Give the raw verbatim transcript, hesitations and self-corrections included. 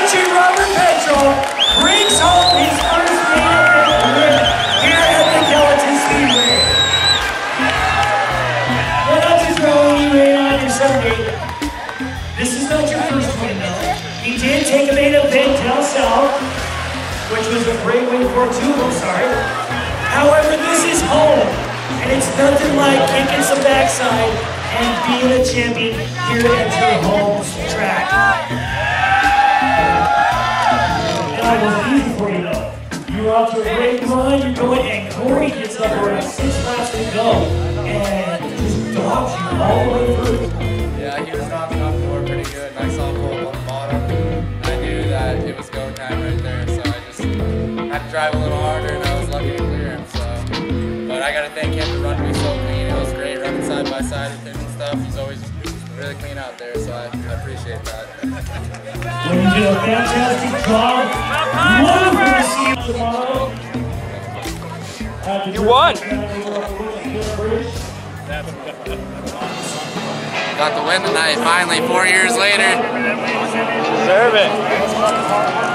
Sergeant Robert Petrol brings home his first main event win here at the Gallatin Speedway. We're not just throwing you in on your Sunday. This is not your first win, though. He did take a main event down south, which was a great win for two, I'm sorry. However, this is home, and it's nothing like kicking some backside and being a champion here at your home track. And I was easy for you though. You're off to a great run, you're going, and Corey gets up around six laps to go, and just dogs you all the way through. Yeah, he was knocking off the board pretty good, and I saw him pull up on the bottom. I knew that it was go time right there, so I just had to drive a little harder, and I was lucky to clear him. So, but I gotta thank him for running me so clean. It was great running side by side with him and stuff. He's always really clean out there, so I, I appreciate that. Well, you did a fantastic job. Wonderful to see you tomorrow. You won. Got the win tonight, finally, four years later. Deserve it.